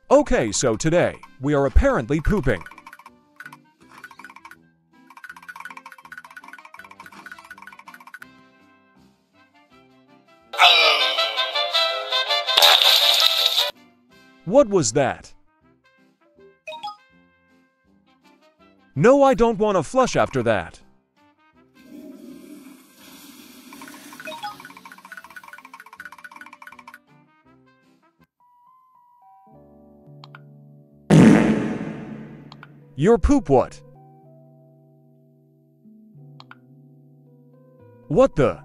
Okay, so today, we are apparently pooping. What was that? No, I don't want to flush after that. Your poop what? What the?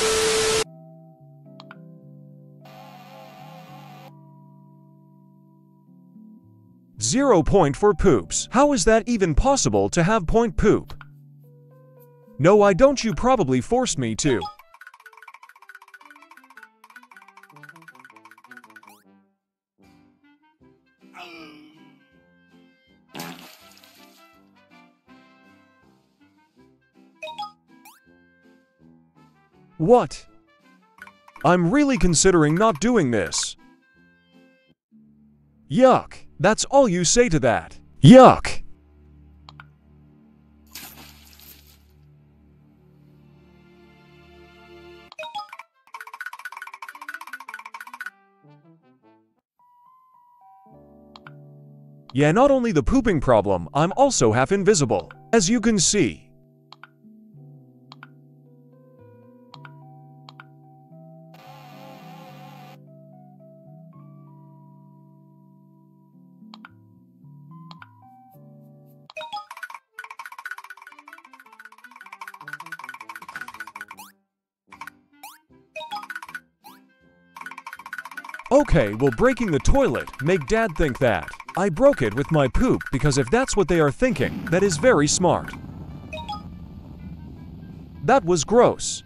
Zero point for poops. How is that even possible to have point poop? No, I don't. You probably forced me to. What? I'm really considering not doing this. Yuck. That's all you say to that. Yuck. Yeah, not only the pooping problem, I'm also half invisible, as you can see. Okay, will breaking the toilet make Dad think that? I broke it with my poop because if that's what they are thinking, that is very smart. That was gross.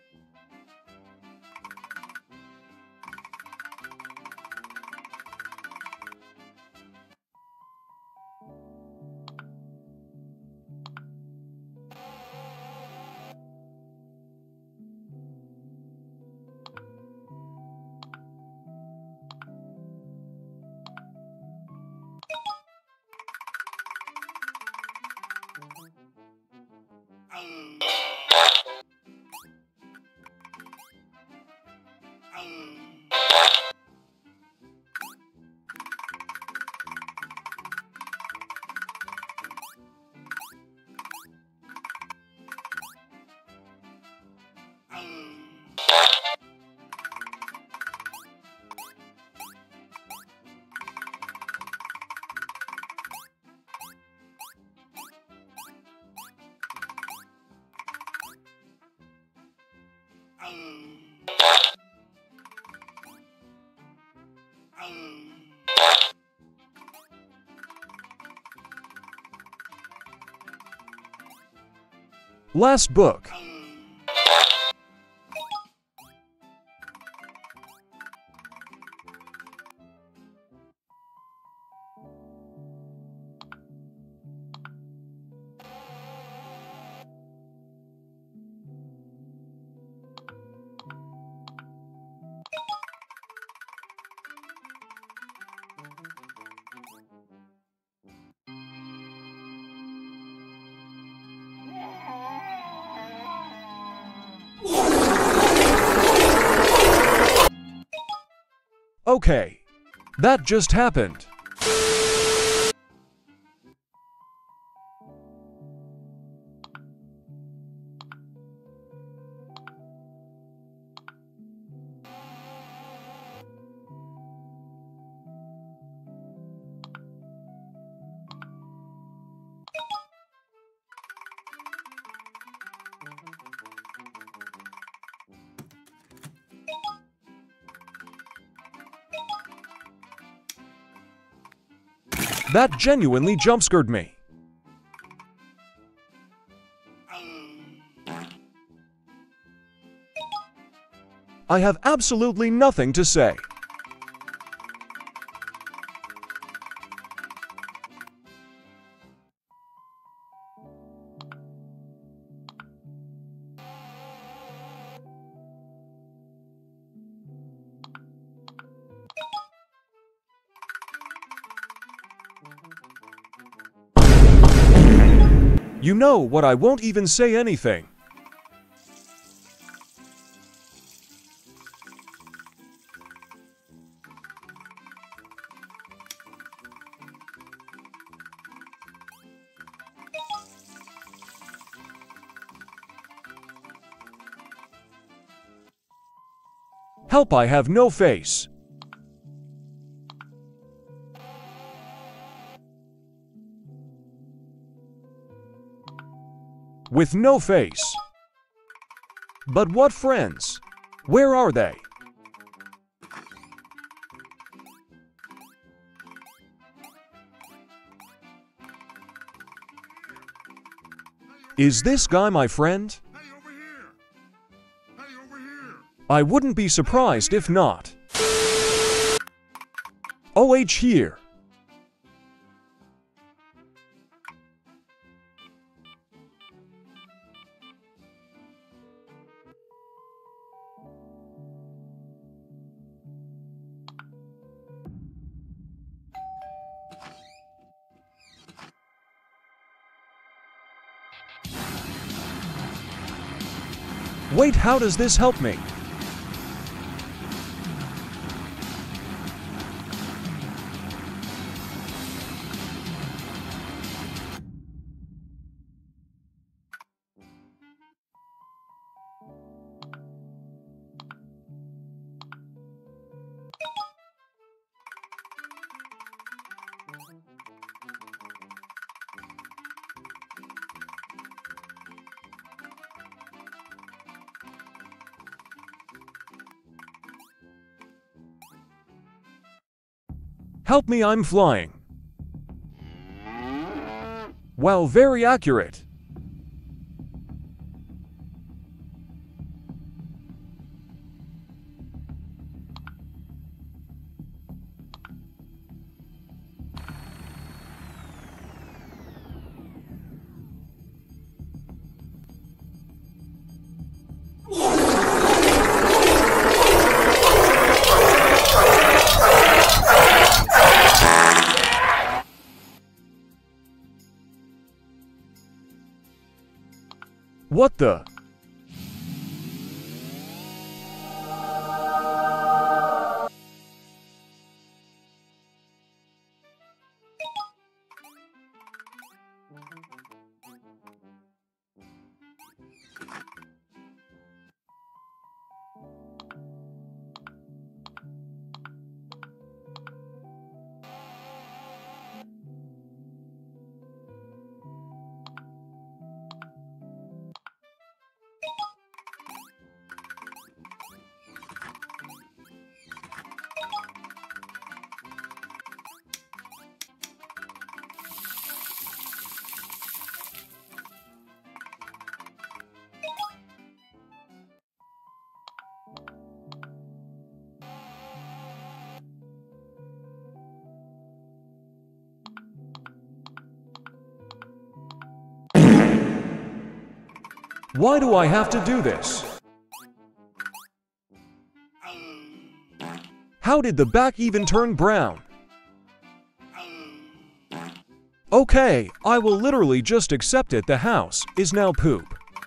Last book. Okay, that just happened. That genuinely jump-scared me. I have absolutely nothing to say. You know what, I won't even say anything. Help, I have no face. With no face. But what friends? Where are they? Is this guy my friend? I wouldn't be surprised if not. OH here. Wait, how does this help me? Help me, I'm flying. Well, very accurate. What the? Why do I have to do this? How did the back even turn brown? Okay, I will literally just accept it. The house is now poop.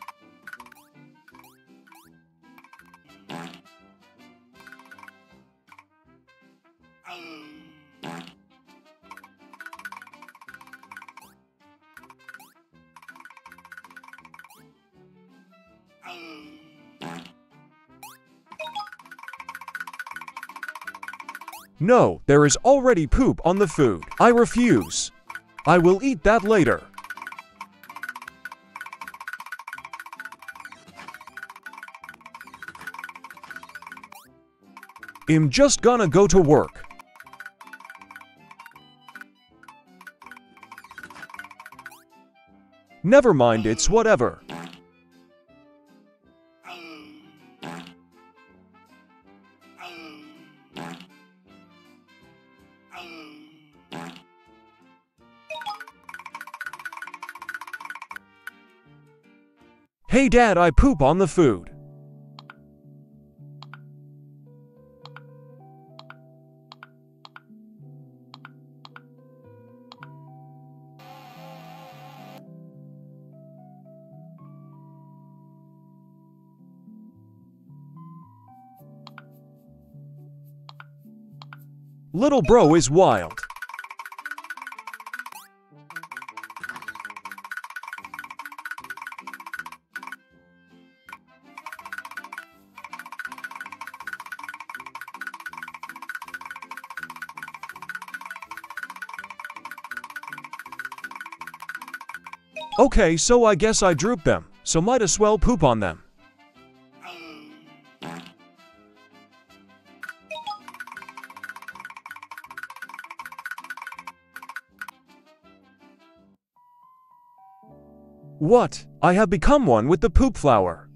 No, there is already poop on the food. I refuse. I will eat that later. I'm just gonna go to work. Never mind, it's whatever. Hey Dad, I poop on the food. Little bro is wild. Okay, so I guess I drooped them, so might as well poop on them. What? I have become one with the poop flower.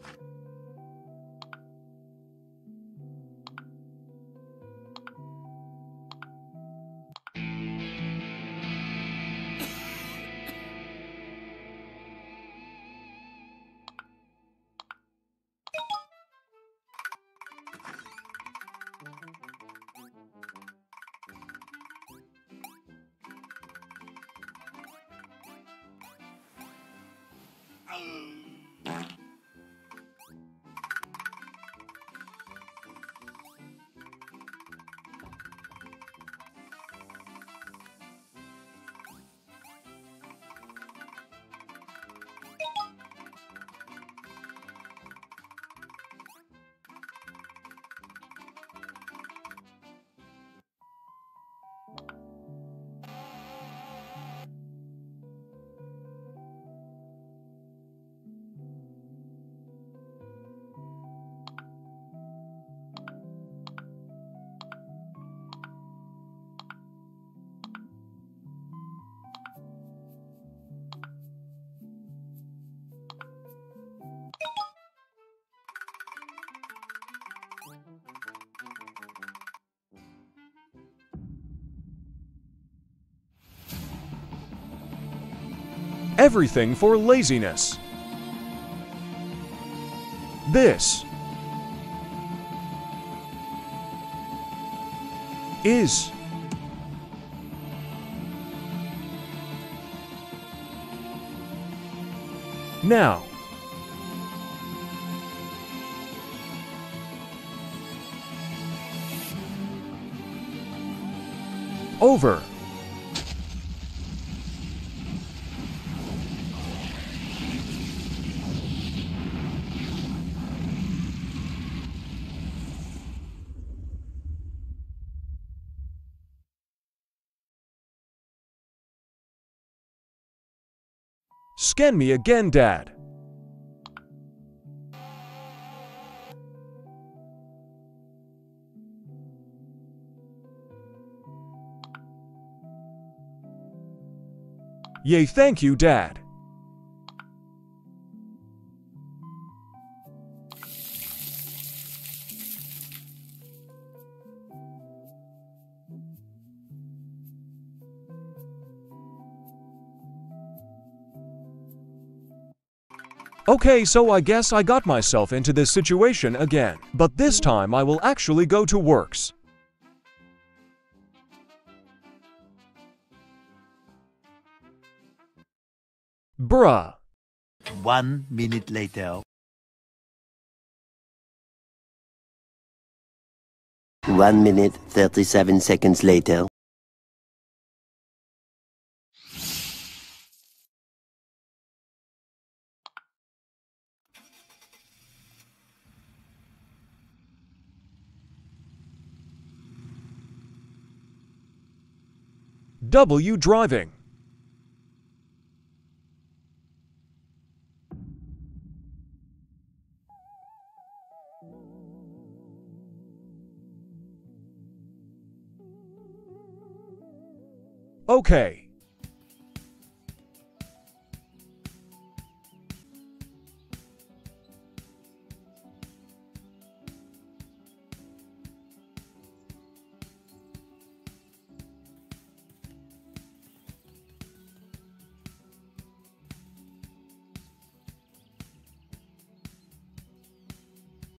Everything for laziness. This is now. Over. Scan me again, Dad. Yay, thank you, Dad. Okay, so I guess I got myself into this situation again. But this time I will actually go to works. Bruh. 1 minute later. 1 minute, 37 seconds later. W driving. Okay.